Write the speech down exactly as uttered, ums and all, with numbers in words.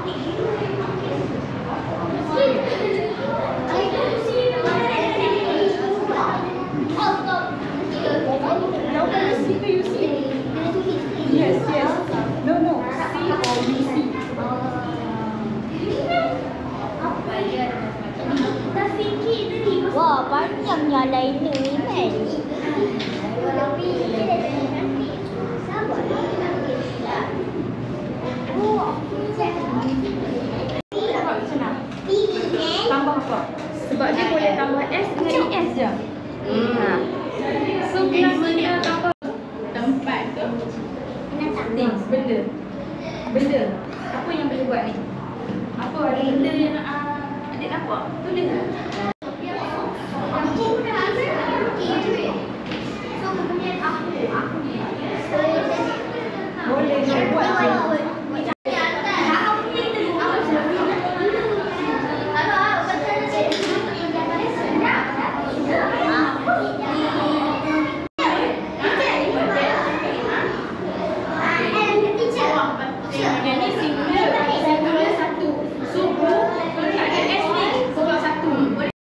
Yes, yes. No, no. C or U C. Wah, panjangnya liner ni kan. Tambah apa? Sebab dia boleh tambah S dengan E S je. Hmm. So bila kita tambah tempat tu, ni benda. Benda. Apa yang boleh buat ni? Apa ada benda yang nak uh, adik nampak? Tulis.